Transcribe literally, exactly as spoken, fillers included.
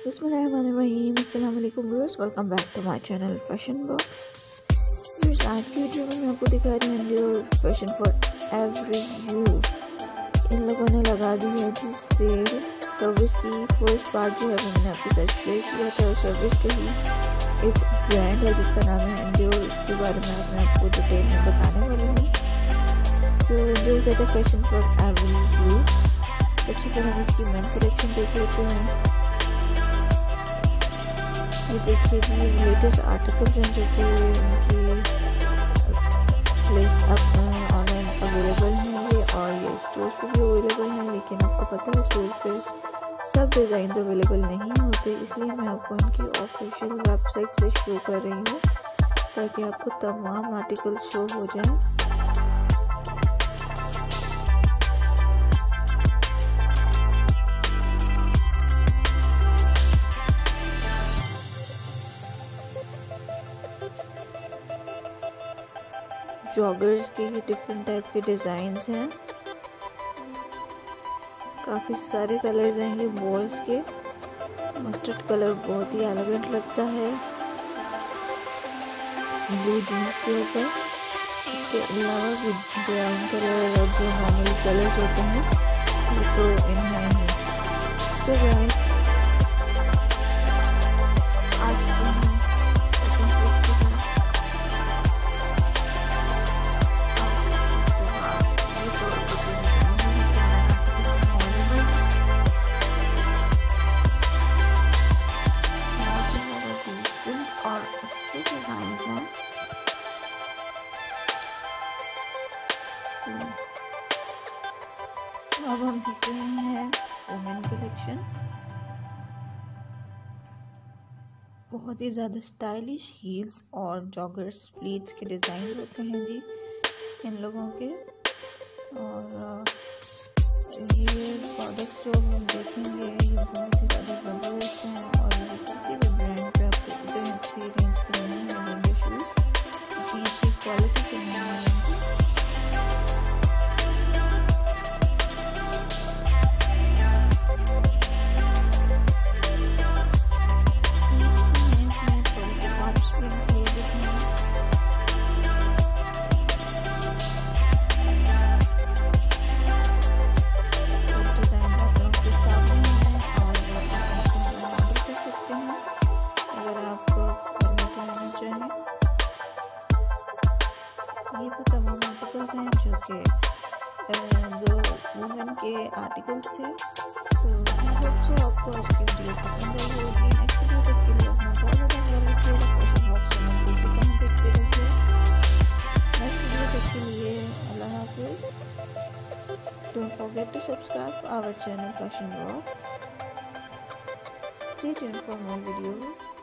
बिस्मिल्लाहिर्रहमानिर्रहीम, अस्सलाम वालेकुम viewers, welcome back to my channel fashion box. Viewers, आज की वीडियो में मैं आपको दिखा रही हूँ Ndure fashion for every you. इन लोगों ने लगा दी है जी सेल। सर्विस की फर्स्ट पार्ट जो है वो मैंने आपके साथ शेयर किया था। और सर्विस का ही एक ब्रांड है जिसका नाम है Ndure, उसके बारे में मैं आपको डिटेल में बताने वाली हूँ। तो Ndure कहते हैं फैशन फॉर एवरी यू। सबसे पहले हम इसकी मेन कलेक्शन देख लेते हैं। ये देखिए जी, लेटेस्ट आर्टिकल्स हैं जो कि उनकी प्लेस अब ऑनलाइन अवेलेबल हैं ये, और ये स्टोर्स पे भी अवेलेबल हैं। लेकिन आपको पता है स्टोर पे सब डिज़ाइन अवेलेबल नहीं होते, इसलिए मैं आपको इनकी ऑफिशियल वेबसाइट से शो कर रही हूँ ताकि आपको तमाम आर्टिकल शो हो जाएं। जॉगर्स के ही डिफरेंट टाइप के डिज़ाइंस हैं, काफ़ी सारे कलर्स हैं। ये बॉल्स के मस्टर्ड कलर बहुत ही एलिगेंट लगता है ब्लू जीन्स के ऊपर। इसके अलावा भी ब्राउन कलर और जो नॉर्मल कलर्स होते हैं वो तो इनमें है। सो गाइस, आज और अच्छे डिज़ाइंस हैं। तो अब हम देख रहे हैं वुमेन कलेक्शन। बहुत ही ज़्यादा स्टाइलिश हील्स और जॉगर्स फ्लीट्स के डिज़ाइन होते हैं जी इन लोगों के। और ये प्रोडक्ट्स जो हम देखेंगे ये बहुत ही ज़्यादा ज़बरदस्त हैं, और ये किसी भी ब्रांड पे आपको इतने अच्छी रेंज पे नहीं मिलेंगे शूज़, इतनी अच्छी क्वालिटी के नहीं मिलेंगे। ये वो तमाम आर्टिकल्स हैं जो कि दो वुमेन के आर्टिकल्स थे। तो आई होप सो आपको आज की वीडियो पसंद आई होगी। नेक्स्ट वीडियो तक के लिए अपना बहुत ज़्यादा ख्याल रखिएगा। फैशन बॉक्स चैनल को इसी तरह देखते रहिए। नेक्स्ट वीडियो तक के लिए अल्लाह हाफिज़। Don't forget to subscribe our channel fashion box. Stay tuned for more videos.